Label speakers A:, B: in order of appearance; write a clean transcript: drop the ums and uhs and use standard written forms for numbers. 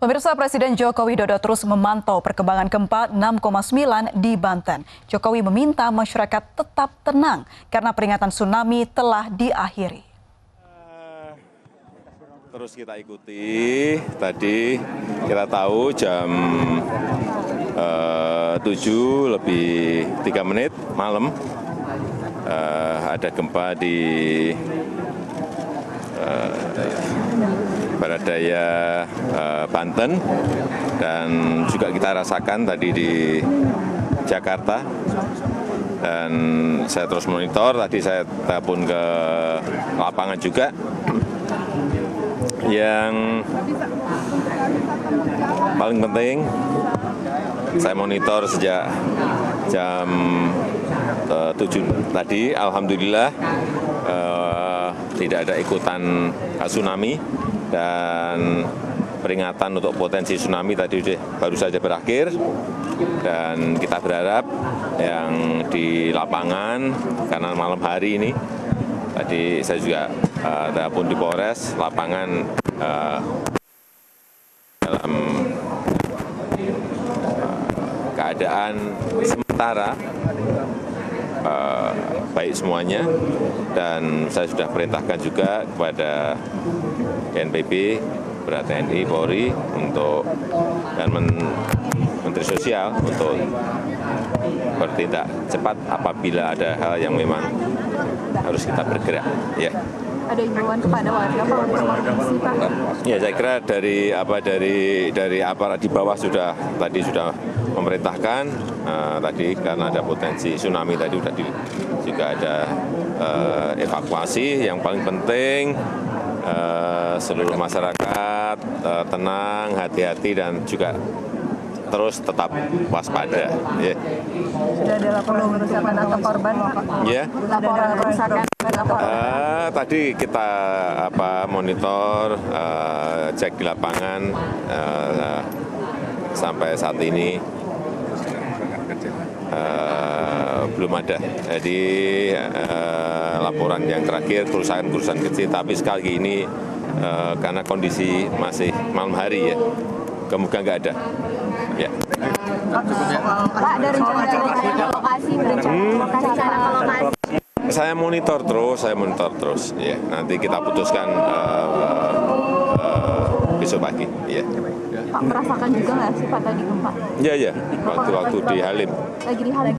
A: Pemirsa, Presiden Joko Widodo terus memantau perkembangan gempa 6,9 di Banten. Jokowi meminta masyarakat tetap tenang karena peringatan tsunami telah diakhiri.
B: Terus kita ikuti, tadi kita tahu jam 7:03 malam ada gempa di Baradaya, Banten, dan juga kita rasakan tadi di Jakarta. Dan saya terus monitor, tadi saya telepon ke lapangan juga. Yang paling penting, saya monitor sejak jam 7 tadi, alhamdulillah tidak ada ikutan tsunami, dan peringatan untuk potensi tsunami tadi baru saja berakhir. Dan kita berharap yang di lapangan, karena malam hari ini, tadi saya juga telepon di Polres, lapangan dalam keadaan sementara baik semuanya, dan saya sudah perintahkan juga kepada BNPB, TNI, Polri dan Menteri Sosial untuk bertindak cepat apabila ada hal yang memang harus kita bergerak. Ya.
C: Ada imbauan kepada warga Pak untuk mengungsi, Pak?
B: Ya, saya kira dari aparat di bawah sudah memerintahkan tadi, karena ada potensi tsunami tadi juga ada evakuasi. Yang paling penting seluruh masyarakat tenang, hati-hati, dan juga terus tetap waspada. Yeah.
C: Sudah ada laporan kerusakan atau korban, Pak?
B: Ya.
C: Laporan kerusakan atau
B: Tadi kita monitor, cek di lapangan, sampai saat ini belum ada. Jadi laporan yang terakhir kerusakan kecil, tapi sekali lagi ini karena kondisi masih malam hari, ya, kemungkinan nggak ada. Ya.
C: Pak, ada rencana ke lokasi,
B: Saya monitor terus, ya. Nanti kita putuskan besok pagi, ya.
C: Pak, merasakan juga nggak sih Pak tadi gempa?
B: Iya, waktu di Halim.
C: Lagi di Halim.